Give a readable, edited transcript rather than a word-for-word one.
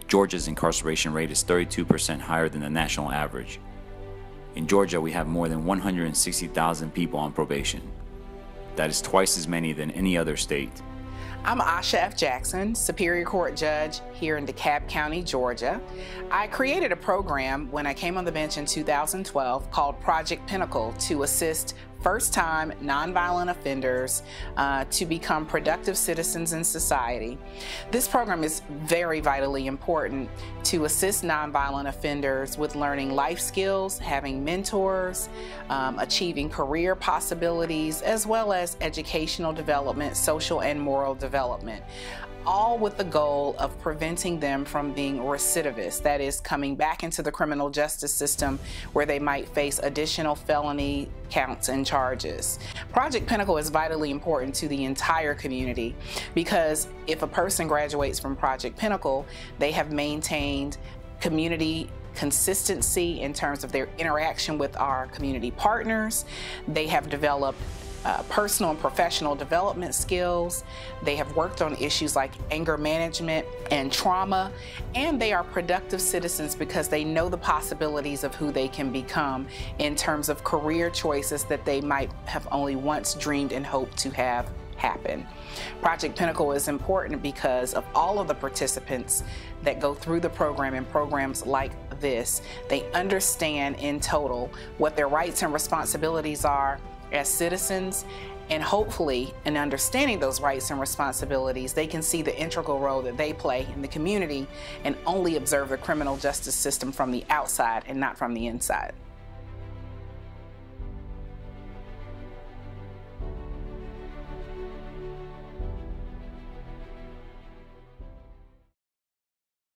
Georgia's incarceration rate is 32% higher than the national average. In Georgia, we have more than 160,000 people on probation. That is twice as many than any other state. I'm Asha F. Jackson, Superior Court Judge here in DeKalb County, Georgia. I created a program when I came on the bench in 2012 called Project Pinnacle to assist first-time nonviolent offenders to become productive citizens in society. This program is very vitally important to assist nonviolent offenders with learning life skills, having mentors, achieving career possibilities, as well as educational development, social and moral development, all with the goal of preventing them from being recidivists, that is, coming back into the criminal justice system where they might face additional felony counts and charges. Project Pinnacle is vitally important to the entire community because if a person graduates from Project Pinnacle, they have maintained community consistency in terms of their interaction with our community partners. They have developed personal and professional development skills. They have worked on issues like anger management and trauma, and they are productive citizens because they know the possibilities of who they can become in terms of career choices that they might have only once dreamed and hoped to have happen. Project Pinnacle is important because of all of the participants that go through the program and programs like this. They understand in total what their rights and responsibilities are as citizens, and hopefully in understanding those rights and responsibilities, they can see the integral role that they play in the community and only observe the criminal justice system from the outside and not from the inside.